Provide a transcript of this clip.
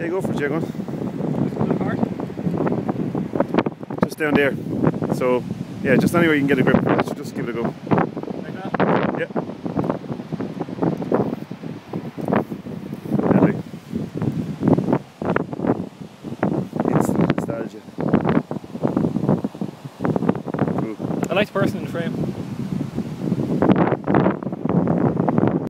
go for it, Jay. Go on. Hard. Just down there. So, yeah, just anywhere you can get a grip. Just give it a go. Like that? Yeah. Lovely. Instant nostalgia. Cool. I like the person in the frame.